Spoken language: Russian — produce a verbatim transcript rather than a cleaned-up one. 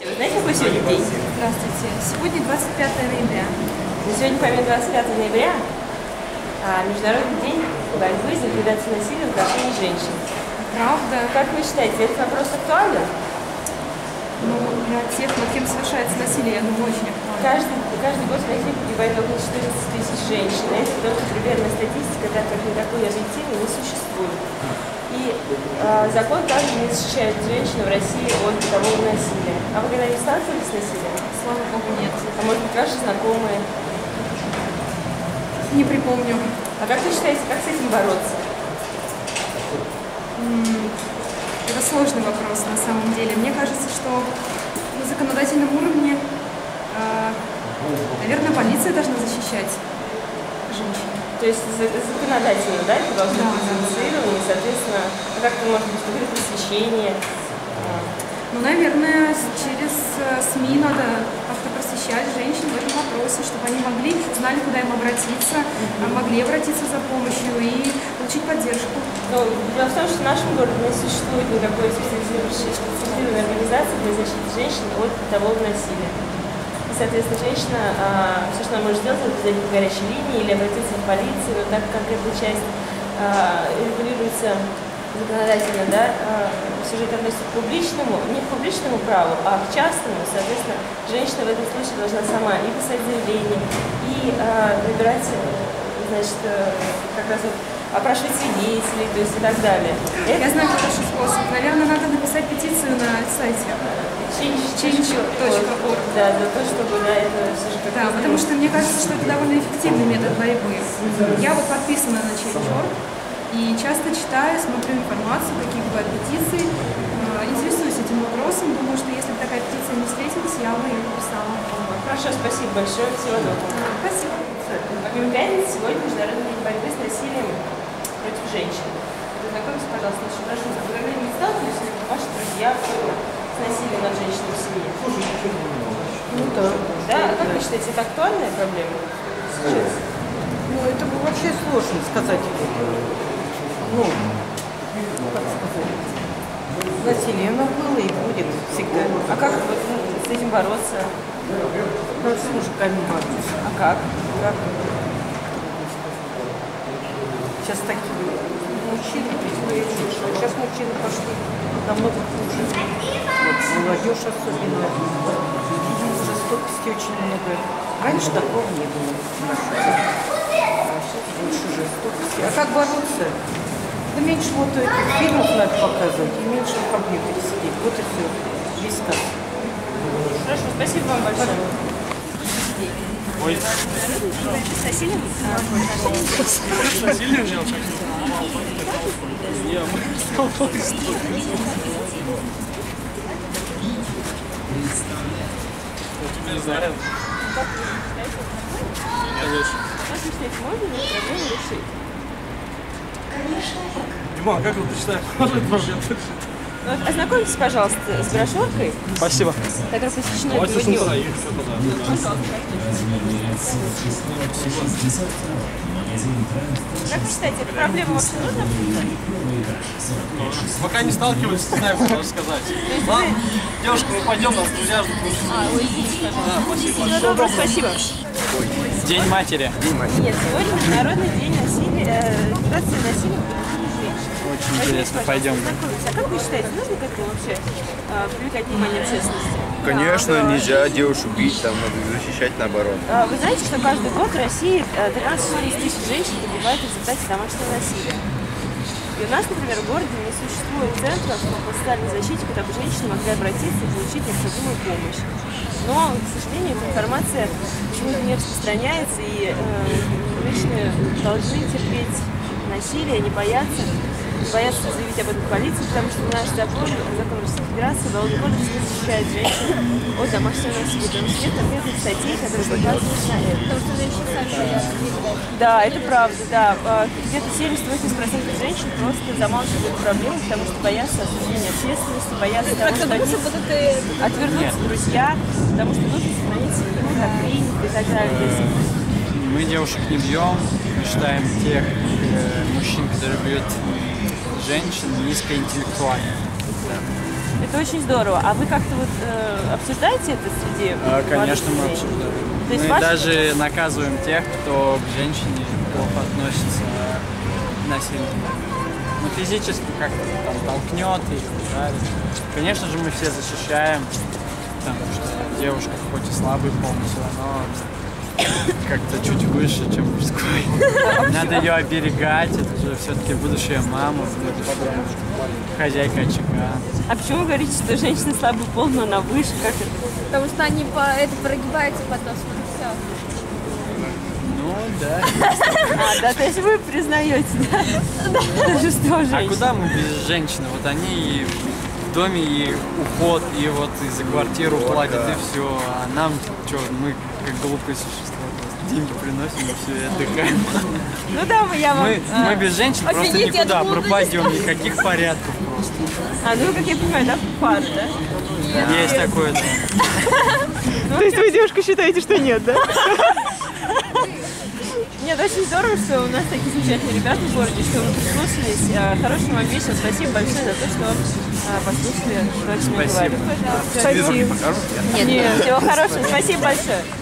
Вы знаете, какой сегодня день? Здравствуйте. Сегодня двадцать пятое ноября. Сегодня, помимо двадцать пятого ноября, Международный день борьбы с ликвидацией насилия в отношении женщин. Правда? Как вы считаете, этот вопрос актуален? Ну, для тех, над кем совершается насилие, я думаю, очень актуально. Каждый, каждый год в России погибает около четырнадцати тысяч женщин. Это только примерная статистика, так как никакой объективной не существует. И э, закон также не защищает женщин в России от бытового насилия. А вы когда-нибудь сталкивались с насилием? Слава богу, нет. А может быть, ваши знакомые? Не припомню. А как вы считаете, как с этим бороться? Это сложный вопрос на самом деле. Мне кажется, что на законодательном уровне, э, наверное, полиция должна защищать женщин. То есть законодательно, да, это должно Да, быть да. инициировано, и, соответственно, как-то может быть какое-то просвещение. Ну, наверное, через СМИ надо как-то просвещать женщин в этом вопросе, чтобы они могли, знали, куда им обратиться, mm-hmm. могли обратиться за помощью и получить поддержку. Но дело в том, что в нашем городе не существует никакой специализированной организации для защиты женщин от бытового насилия. И, соответственно, женщина, а, все, что она может сделать, это позвонить по горячей линии или обратиться в полицию, но так как эта часть а, регулируется законодательно, да, все же это относится к публичному, не к публичному праву, а к частному, соответственно, женщина в этом случае должна сама и писать заявление, и а, выбирать, значит, как раз вот, опрашивать свидетелей, то есть и так далее. Я это... знаю хороший способ. Наверное, надо написать петицию на сайте change точка org. Да, за то, чтобы, да, это все же как-то... Да, потому что мне кажется, что это довольно эффективный метод борьбы. Я вот подписана на change точка org. И часто читаю, смотрю информацию, какие бывают петиции, интересуюсь этим вопросом. Думаю, что если бы такая петиция не встретилась, я бы ее написала. Хорошо, спасибо большое. Всего доброго. Спасибо. Помимо пятницы, сегодня Международный день борьбы с насилием против женщин. Познакомьтесь, пожалуйста, очень прошу. Вы когда-нибудь сталкивались, или ваши друзья с насилием над женщиной в семье? Ну да. Да? А как вы считаете, это актуальная проблема сейчас? Ну, это вообще сложно сказать. Ну, как сказать, насилие оно было и будет всегда. А как вот, ну, с этим бороться? Надо с мужиками бороться. А как? как? Сейчас такие мужчины, сейчас мужчины пошли намного хуже. Вот, молодежь особенно. Жестокости очень много. Раньше такого не было. А сейчас больше жестокости. А как бороться? Да меньше вот этих фильмов надо показывать, и меньше в компьютере сидеть. Вот и все. Весь сказ. Хорошо, спасибо вам большое. Ой. С насилием? С насилием взял? Я теперь знаю. Как вы считаете, можно ли проблему решить? Дима, а как вот ты считаешь, можно эту проблему решить? Вот, ознакомьтесь, пожалуйста, с брошюркой, Спасибо. которая посвящена Давайте этому дню. сюда, и что туда. Как вы считаете, эту проблему вообще нужно обсуждать? Пока не сталкивались, не знаю, что сказать. Ладно, девушка, мы пойдем, нас друзья ждут. А, ой, извините, пожалуйста. Да, спасибо. Всего доброго, спасибо. День матери. Нет, сегодня Международный день насилия, ликвидации насилия против женщин. Очень интересно, пойдем. А как вы считаете, нужно к этому вообще а, привлекать внимание общественности? Конечно, нельзя девушек бить, там надо защищать наоборот. А, вы знаете, что каждый год в России тринадцать тысяч женщин погибают в результате домашнего насилия? И у нас, например, в городе не существует центров по социальной защите, куда бы женщины могли обратиться и получить необходимую помощь. Но, к сожалению, эта информация почему-то не распространяется, и э, женщины должны терпеть насилие, не бояться, не бояться заявить об этом в полицию, потому что наш закон, закон Российской Федерации, Уголовный кодекс не защищает женщин от домашнего насилия, потому что нет конкретных статей, которые указывают на это. Потому что женщины сами боятся. Да, это правда, да. Где-то семьдесят-восемьдесят процентов женщин просто замалчивают эту проблему, потому что боятся осуждения общественности, боятся того, что они отвернутся друзья, потому что нужно сохранить семью, как принято и так далее. Мы девушек не бьем, мы считаем тех э, мужчин, которые бьют женщин, низкоинтеллектуальными. Это это очень здорово. А вы как-то вот э, обсуждаете это среди А, конечно, мы людей? обсуждаем. То есть Мы ваш- даже наказываем тех, кто к женщине плохо относится насильно. Ну, физически как-то там толкнет или ударит. Конечно же, мы все защищаем, потому что девушка хоть и слабый пол, но все равно как-то чуть выше, чем мужской. Надо ее оберегать, это же все-таки будущая мама, хозяйка очага. А почему вы говорите, что женщина слабый пол, но она выше? Как это? Потому что они по, это прогибаются потом, все. Ну, да. А, да, то есть вы признаете, да? Торжество А женщин. куда мы без женщины? Вот они и в доме, и уход, и вот и за квартиру платят, и все. А нам что, мы как глупые существа. Деньги приносим и все, и отдыхаем. Ну да, я вам... Мы, а, мы без женщин просто Офигеть, я никуда думала, пропадем, никаких порядков просто. А, ну, как я понимаю, да, пара, да? Есть такое. Да. То есть вы, девушка, считаете, что нет, да? Нет, очень здорово, что у нас такие замечательные ребята в городе, что вы прислушались. А, Хорошего вам вечера. Спасибо большое за то, что а, послушали то, о чем я Спасибо. говорю. Спасибо. Нет, всего хорошего. Спасибо большое.